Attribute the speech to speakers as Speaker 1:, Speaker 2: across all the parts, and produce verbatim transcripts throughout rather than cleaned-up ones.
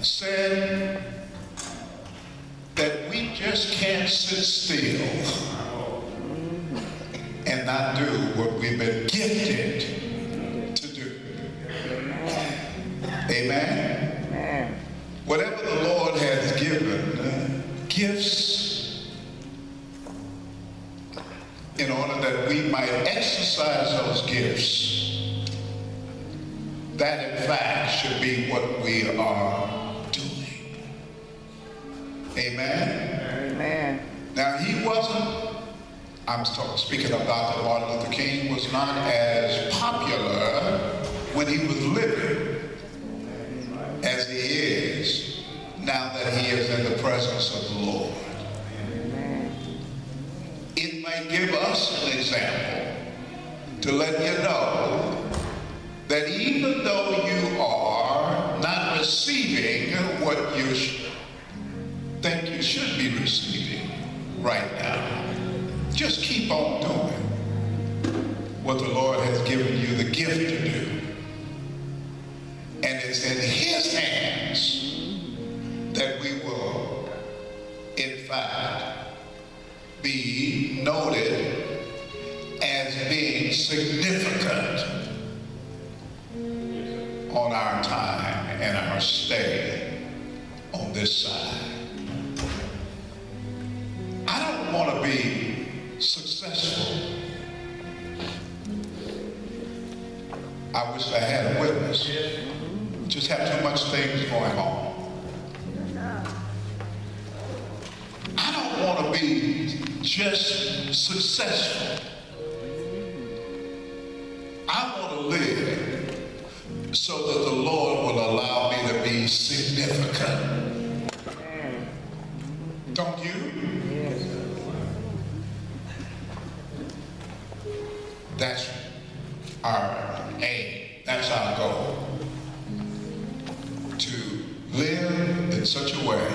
Speaker 1: said that we just can't sit still and not do what we've been gifted to do. Amen? Whatever the Lord has given, uh, gifts, in order that we might exercise those gifts, that in fact should be what we are doing. Amen?
Speaker 2: Amen.
Speaker 1: Now he wasn't, I'm talking, speaking of Doctor Martin Luther King, was not as popular when he was living as he is now that he is in the presence of the Lord. It may give us an example to let you know that even though you are not receiving what you think you should be receiving right now, just keep on doing what the Lord has given you the gift to do. And it's in his hands that we will, in fact, be noted as being significant on our time and our stay on this side. I don't want to be successful. I wish I had a witness. We just have too much things going on. I don't want to be just successful. I want to live so that the Lord will allow me to be significant. Don't you? That's our aim. That's our goal. To live in such a way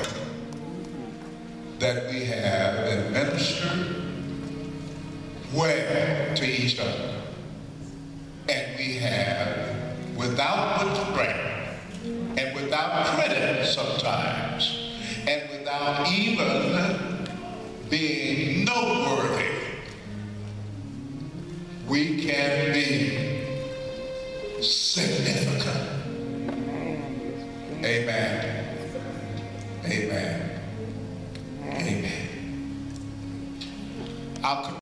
Speaker 1: that we have administered well to each other. And we have, without restraint and without credit sometimes, and without even being noteworthy, we can be significant. Amen. Amen. Amen. I'll